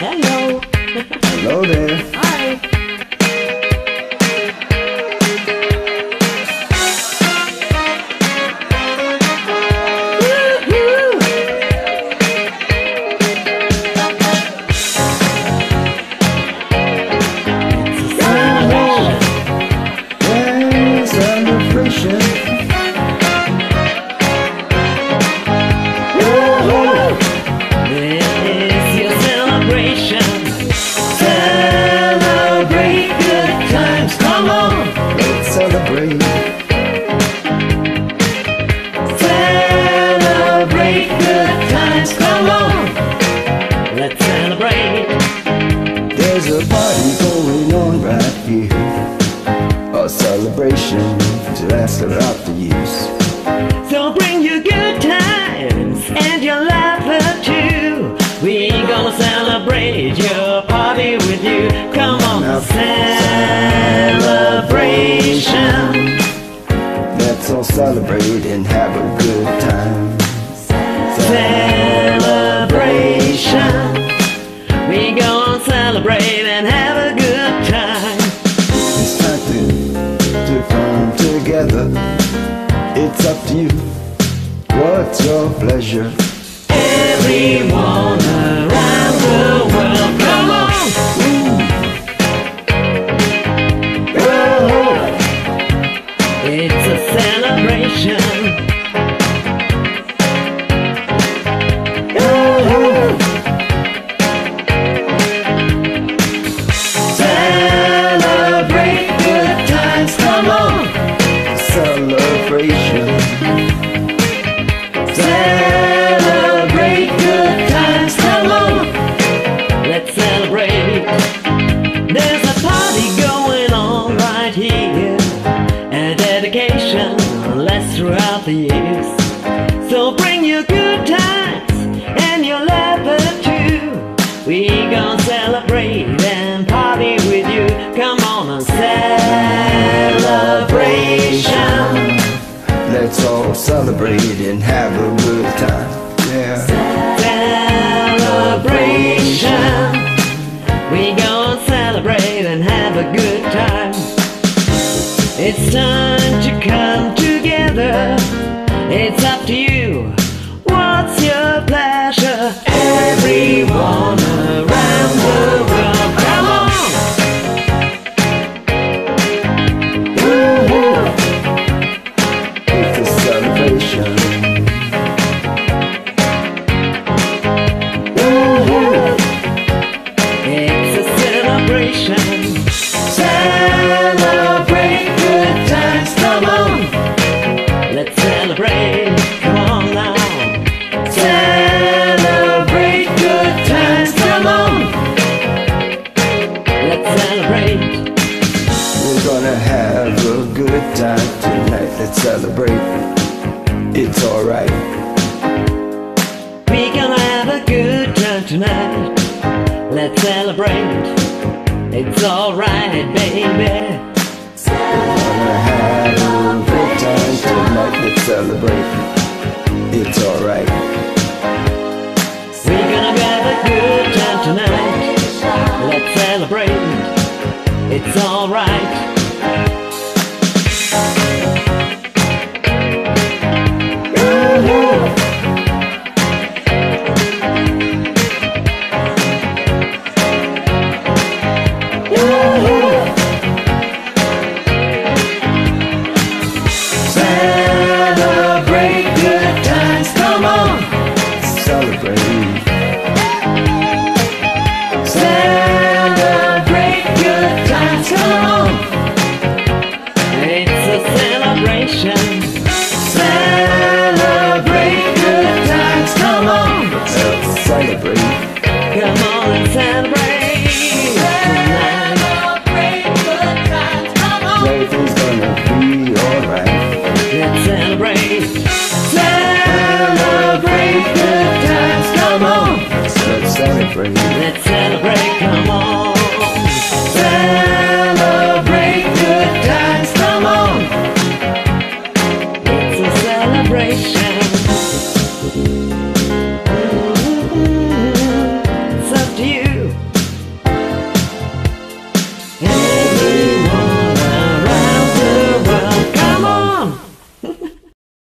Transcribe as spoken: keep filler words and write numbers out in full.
Hello. Hello there. Hi. Celebrate. Celebrate good times, come on. Let's celebrate. There's a party going on right here, a celebration to last throughout the years. So bring your good times and your laughter too. We gonna celebrate your party with you. Come on, now, celebration. Let's all celebrate and have a good time. Celebration. We gonna celebrate and have a good time. It's time to, to come together. It's up to you. What's your pleasure? Everyone around the world, come on! Oh, It's a celebration. oh, Celebrate good times, come on! celebration. Celebrate good times, come on! Let's celebrate. There's a party going on right here, a dedication lasts throughout the years. So bring your good times and your laughter too. We gon' celebrate and party with you. Come on, a celebration. Let's all celebrate and have a good time. Yeah. Celebration. We gon' celebrate and have a good time. It's time to come together. It's up to you. What's your pleasure? Everyone around the world, come on! Woo-hoo. It's a celebration. Woo-hoo. It's a celebration. Celebrate good times, come on! Let's celebrate, come on now. Celebrate good times, come on! Let's celebrate. We're gonna have a good time tonight. Let's celebrate. It's alright. We gonna have a good time tonight. Let's celebrate. It's alright, baby. We're gonna have a good time tonight. Let's celebrate. It's alright. We gonna have a good time tonight. Let's celebrate. It's alright. Celebrate good times, come on! Celebrate. Celebrate good times, come on! It's a celebration. Celebrate good times, come on! Let's celebrate. Come on and celebrate tonight. Celebrate good times, come on! Everything's gonna be alright. Let's celebrate. Celebrate good times, come on! Let's celebrate. Let's celebrate, come